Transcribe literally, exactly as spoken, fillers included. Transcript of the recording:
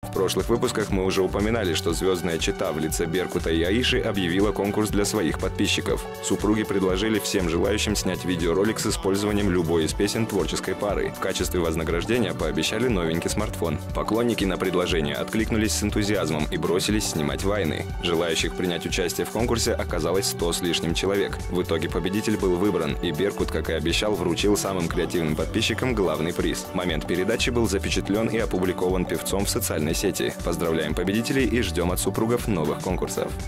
В прошлых выпусках мы уже упоминали, что звездная чета в лице Беркута и Аиши объявила конкурс для своих подписчиков. Супруги предложили всем желающим снять видеоролик с использованием любой из песен творческой пары. В качестве вознаграждения пообещали новенький смартфон. Поклонники на предложение откликнулись с энтузиазмом и бросились снимать вайны. Желающих принять участие в конкурсе оказалось сто с лишним человек. В итоге победитель был выбран, и Беркут, как и обещал, вручил самым креативным подписчикам главный приз. Момент передачи был запечатлен и опубликован певцом в социальной сети. Поздравляем победителей и ждем от супругов новых конкурсов.